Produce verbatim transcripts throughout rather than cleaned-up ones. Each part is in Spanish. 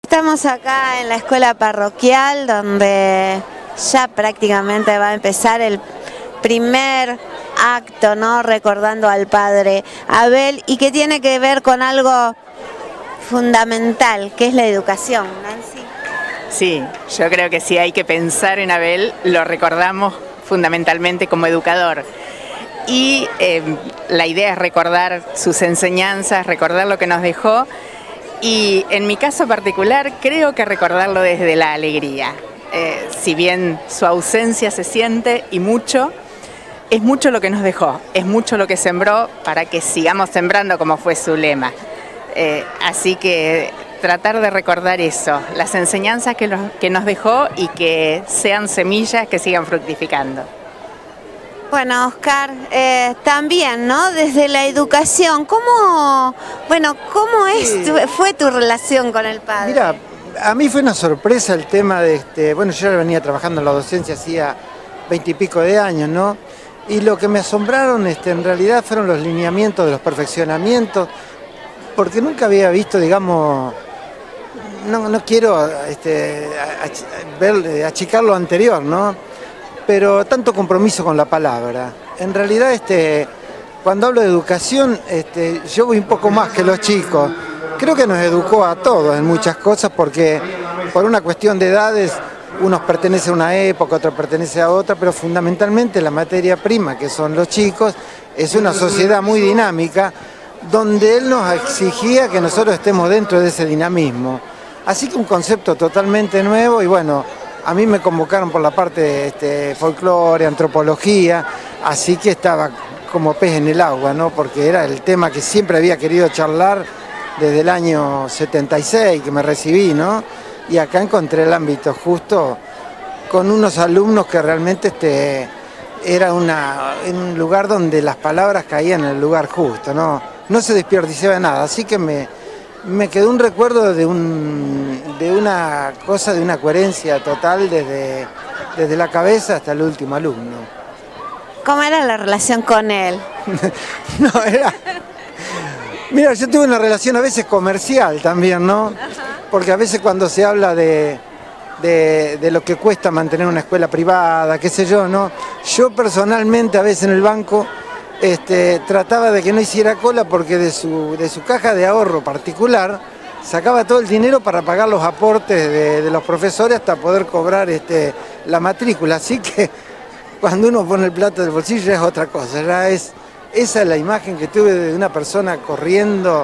Estamos acá en la escuela parroquial donde ya prácticamente va a empezar el primer acto, ¿no? Recordando al padre Abel, y que tiene que ver con algo fundamental, que es la educación. Nancy. Sí, yo creo que si hay que pensar en Abel, lo recordamos fundamentalmente como educador. Y eh, la idea es recordar sus enseñanzas, recordar lo que nos dejó. Y en mi caso particular creo que recordarlo desde la alegría. Eh, si bien su ausencia se siente y mucho, es mucho lo que nos dejó, es mucho lo que sembró para que sigamos sembrando, como fue su lema. Eh, así que tratar de recordar eso, las enseñanzas que, los, que nos dejó y que sean semillas que sigan fructificando. Bueno, Oscar, eh, también, ¿no? Desde la educación, ¿cómo, bueno, cómo es sí. tu, fue tu relación con el padre? Mira, a mí fue una sorpresa el tema de, este, bueno, yo ya venía trabajando en la docencia hacía veintipico de años, ¿no? Y lo que me asombraron, este, en realidad, fueron los lineamientos de los perfeccionamientos, porque nunca había visto, digamos, no, no quiero este, ach, ver, achicar lo anterior, ¿no? Pero tanto compromiso con la palabra. En realidad, este, cuando hablo de educación, este, yo voy un poco más que los chicos. Creo que nos educó a todos en muchas cosas, porque por una cuestión de edades, unos pertenecen a una época, otros pertenecen a otra, pero fundamentalmente la materia prima, que son los chicos, es una sociedad muy dinámica, donde él nos exigía que nosotros estemos dentro de ese dinamismo. Así que un concepto totalmente nuevo y bueno, a mí me convocaron por la parte de este, folclore, antropología, así que estaba como pez en el agua, ¿no? Porque era el tema que siempre había querido charlar desde el año setenta y seis, que me recibí, ¿no? Y acá encontré el ámbito justo con unos alumnos que realmente este, era una, un lugar donde las palabras caían en el lugar justo, ¿no? No se desperdiciaba nada, así que me, me quedó un recuerdo de, un, de una cosa, de una coherencia total desde, desde la cabeza hasta el último alumno. ¿Cómo era la relación con él? No, era... Mira, yo tuve una relación a veces comercial también, ¿no? Porque a veces cuando se habla de, de, de lo que cuesta mantener una escuela privada, qué sé yo, ¿no? Yo personalmente a veces en el banco este, trataba de que no hiciera cola porque de su, de su caja de ahorro particular sacaba todo el dinero para pagar los aportes de, de los profesores hasta poder cobrar este, la matrícula. Así que cuando uno pone el plato del bolsillo ya es otra cosa, ya es... Esa es la imagen que tuve de una persona corriendo,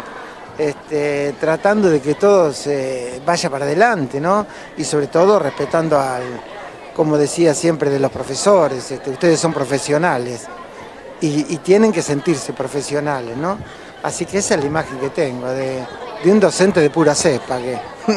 este, tratando de que todo se vaya para adelante, ¿no? Y sobre todo respetando al, como decía siempre de los profesores, este, ustedes son profesionales y, y tienen que sentirse profesionales, ¿no? Así que esa es la imagen que tengo de, de un docente de pura cepa. Que...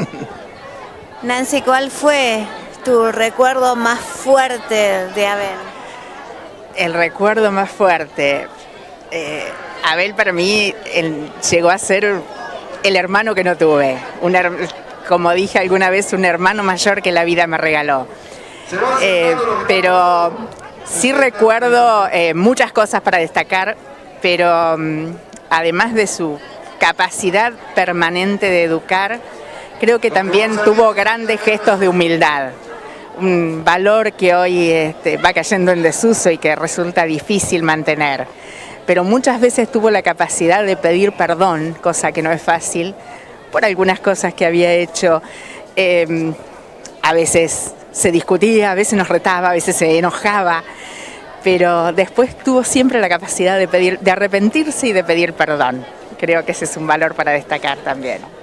Nancy, ¿cuál fue tu recuerdo más fuerte de Abel? El recuerdo más fuerte... Eh, Abel para mí él llegó a ser el hermano que no tuve, un her como dije alguna vez, un hermano mayor que la vida me regaló. Eh, pero sí recuerdo eh, muchas cosas para destacar, pero um, además de su capacidad permanente de educar, creo que también tuvo grandes gestos de humildad. Un valor que hoy este, va cayendo en desuso y que resulta difícil mantener. Pero muchas veces tuvo la capacidad de pedir perdón, cosa que no es fácil, por algunas cosas que había hecho. Eh, a veces se discutía, a veces nos retaba, a veces se enojaba, pero después tuvo siempre la capacidad de pedir, de arrepentirse y de pedir perdón. Creo que ese es un valor para destacar también.